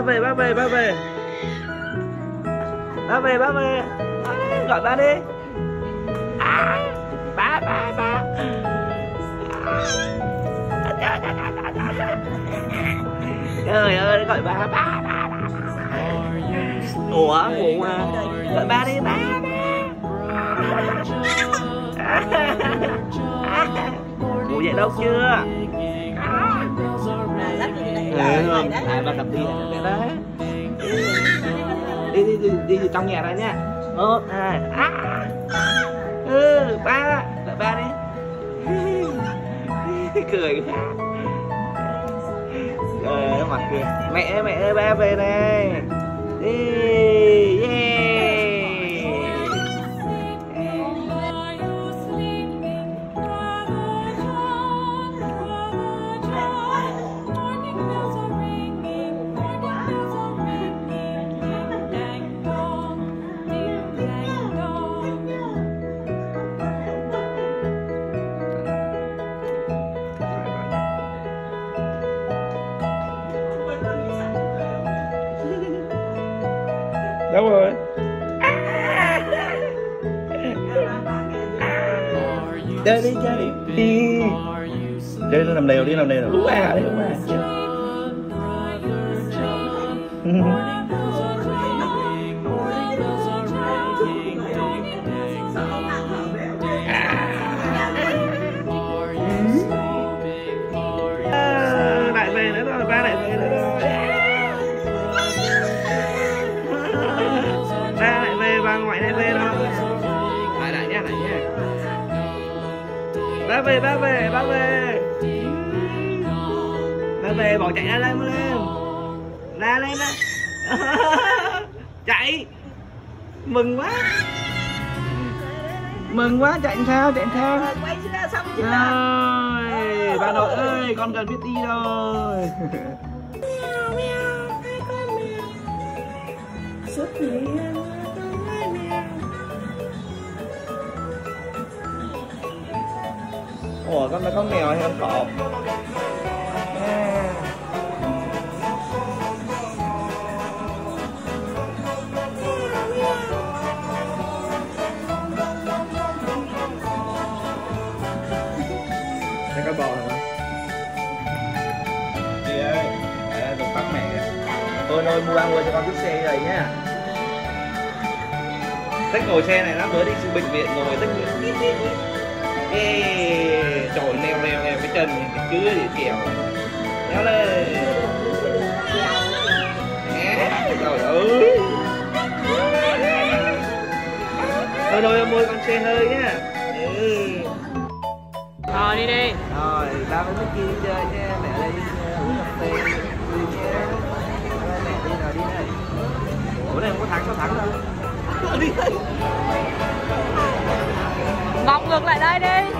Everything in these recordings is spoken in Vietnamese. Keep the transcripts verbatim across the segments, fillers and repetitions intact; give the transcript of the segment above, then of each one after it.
về, ba về, ba về. Ba về, ba về. À, gọi ba đi. À, ba, ba, ba. Trời ơi, gọi ba, ba, ba, ba. Ủa, ngủ mà. Gọi ba đi, ba, ba. Ngủ dậy đâu chưa? Ừ, à, ba tập đi đấy. Đi đi đi đi, đi trong nhà ra nha. Một, hai, à. Ừ, ba, gọi ba đi. Cười quá. Trời ơi, mặt kìa. Mẹ mẹ ơi, ba về này. Đi, yeah. Đâu rồi? Chơi đi, chơi đi. Đi. Chơi nó nằm đều đi, nằm đều. Ú à, ú à. Lại về nữa rồi, ba lại về nữa rồi. Bà ngoại này về đâu? Lại lại nha, lại nha. Ba về, ba về, ba về. Ba về, bỏ chạy ra lên, lên. Ra lên đó. Chạy. Mừng quá. Mừng quá, chạy sao, chạy sao. Quay ra xong chưa? Rồi, bà nội ơi, con cần biết đi rồi. Mèo, mèo, hai con mèo. Xuất hiện. Ủa, con là con mèo hay con cọp? À. Đây có bò hả? Chị ơi, để tôi bắt mẹ. Tôi nói mua ăn cho con chiếc xe như vậy nhá. Thích ngồi xe này nó mới đi bệnh viện ngồi thích viện. Ê, trời leo leo leo cái chân cái cứ thì kẹo leo lên. Trời ơi. Thôi thôi mua con xe hơi nhá. Ừ. Rồi đi đi. Rồi ba với Mickey đi chơi nha. Mẹ đây uống cà phê đi nha. Mẹ đi nào đi này. Ủa này không có thắng có thắng đâu. Đi đây. Vòng ngược lại đây đi.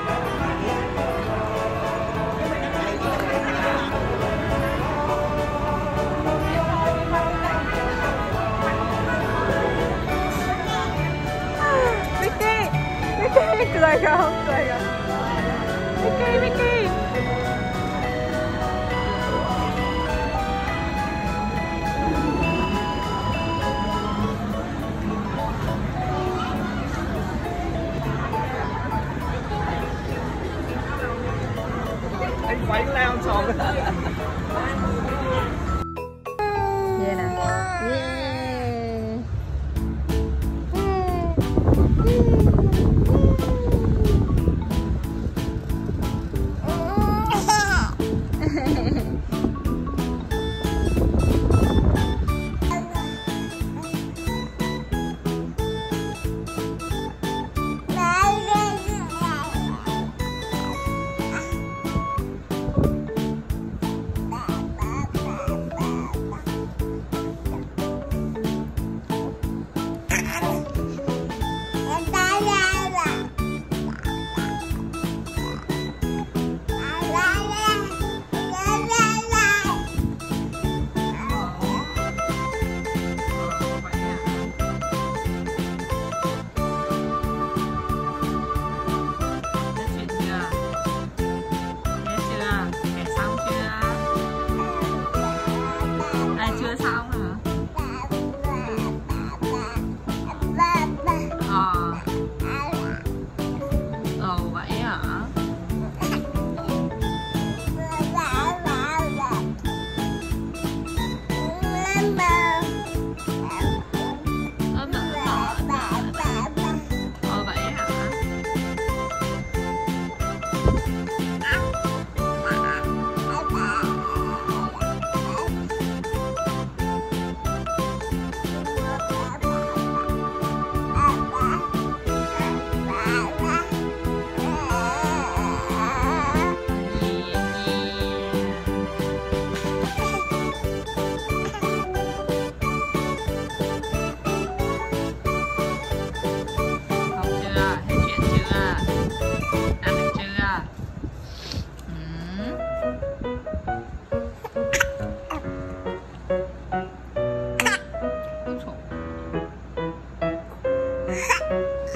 Mickey, Mickey cười không? Cười không? Mickey, Mickey. Anh quánh leo sò cái đấy. Vậy nè. Yeah.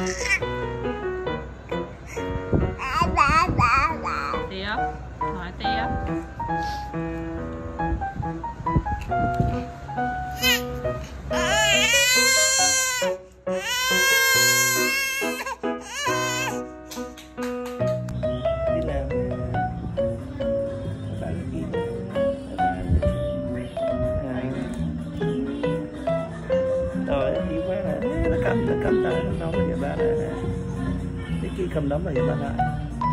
Tiếp, nói tiếp. Cầm tới nó nóng vậy ba lại cái kia cầm đóng rồi vậy ba lại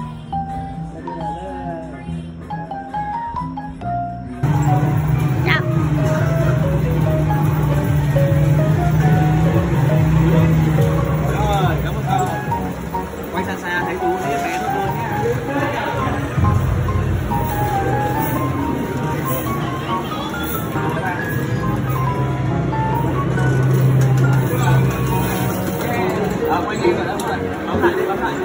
rồi cảm ơn con quay xa xa thấy chú thấy bé nó luôn nha. À, quay đi rồi đó, bấm lại đi, bấm lại.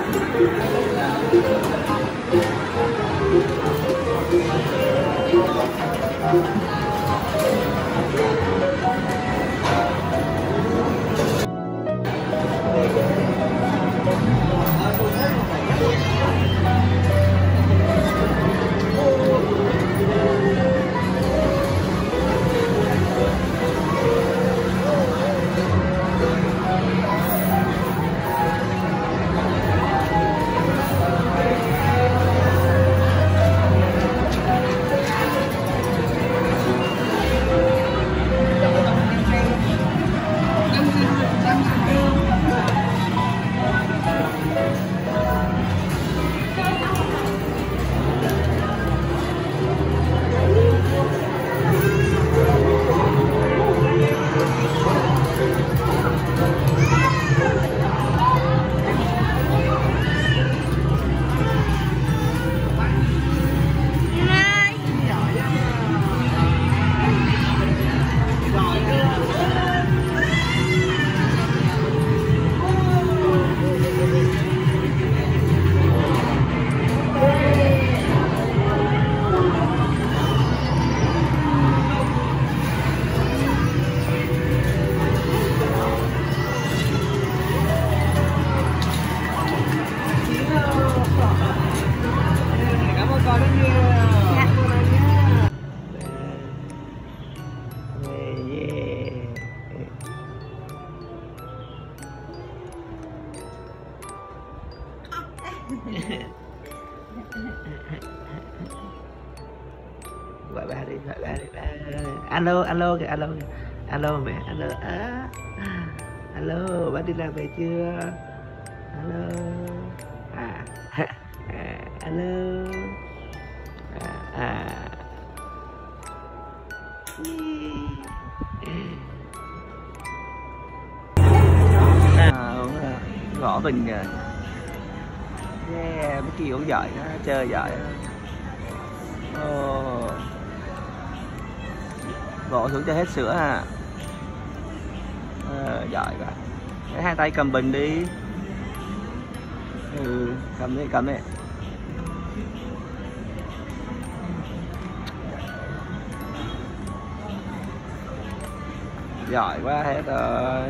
Gọi ba đi, gọi ba đi, ba. Alo, alo kìa, alo kìa. Alo mẹ, alo. À, alo, bác đi làm về chưa? Alo. À, à alo. À, à. À, uống gõ bình rồi. Yeah, mấy kia uống giỏi đó, chơi giỏi đó. Oh. Gõ xuống cho hết sữa à. Ờ, giỏi quá. Lấy hai tay cầm bình đi. Ừ, cầm đi, cầm đi. Giỏi quá hết rồi.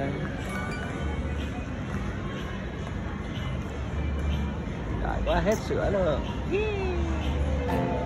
Giỏi quá hết sữa luôn.